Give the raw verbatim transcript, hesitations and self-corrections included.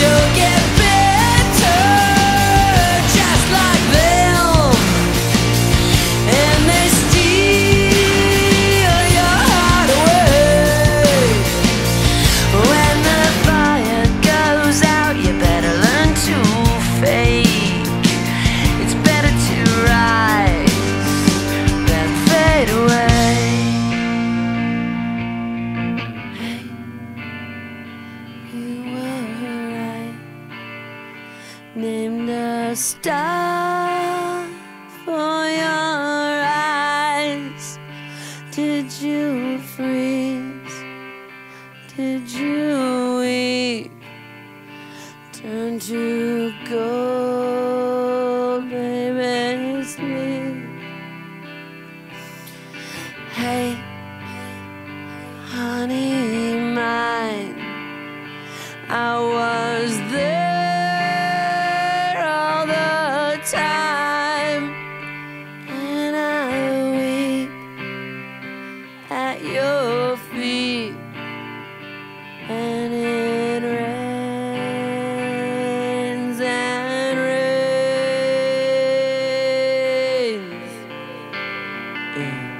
you'll get better, just like them. And they steal your heart away. When the fire goes out, you better learn to fake. It's better to rise than fade away. Hey, you were right. Named a star for your eyes. Did you freeze? Did you weep? Turn to gold, baby, sleep. Hey, honey mine, I was there all the time, and I weep at your feet, and it rains and rains. Yeah.